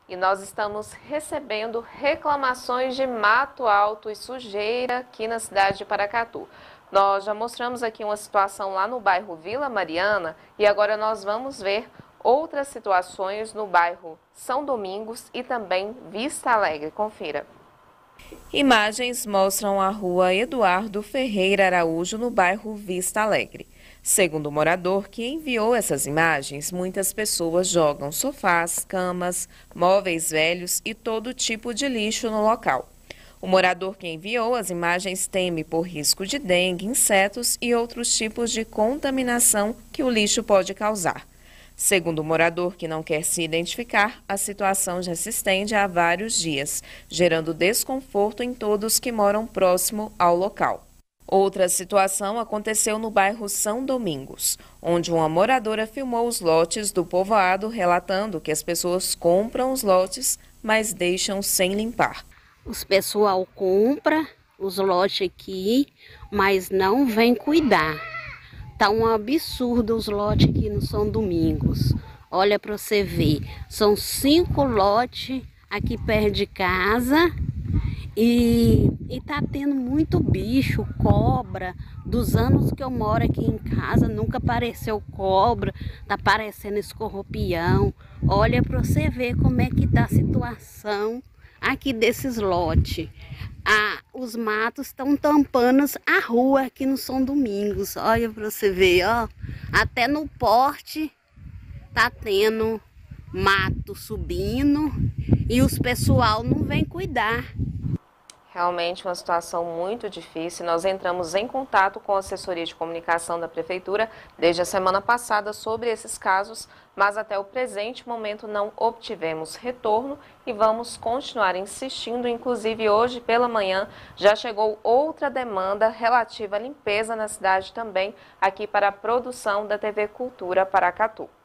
e nós estamos recebendo reclamações de mato alto e sujeira aqui na cidade de Paracatu. Nós já mostramos aqui uma situação lá no bairro Vila Mariana e agora nós vamos ver outras situações no bairro São Domingos e também Vista Alegre. Confira. Imagens mostram a rua Eduardo Ferreira Araújo, no bairro Vista Alegre. Segundo o morador que enviou essas imagens, muitas pessoas jogam sofás, camas, móveis velhos e todo tipo de lixo no local. O morador que enviou as imagens teme por risco de dengue, insetos e outros tipos de contaminação que o lixo pode causar. Segundo o morador, que não quer se identificar, a situação já se estende há vários dias, gerando desconforto em todos que moram próximo ao local. Outra situação aconteceu no bairro São Domingos, onde uma moradora filmou os lotes do povoado, relatando que as pessoas compram os lotes, mas deixam sem limpar. Os pessoal compra os lotes aqui, mas não vem cuidar. Tá um absurdo os lotes aqui no São Domingos. Olha para você ver, são 5 lotes aqui perto de casa e tá tendo muito bicho, cobra. Dos anos que eu moro aqui em casa, nunca apareceu cobra, tá aparecendo escorpião. Olha para você ver como é que tá a situação aqui desses lotes. Os matos estão tampando a rua aqui no São Domingos. Olha para você ver, ó. Até no porte tá tendo mato subindo e os pessoal não vem cuidar. Realmente uma situação muito difícil. Nós entramos em contato com a assessoria de comunicação da Prefeitura desde a semana passada sobre esses casos, mas até o presente momento não obtivemos retorno e vamos continuar insistindo. Inclusive hoje pela manhã já chegou outra demanda relativa à limpeza na cidade também, aqui para a produção da TV Cultura Paracatu.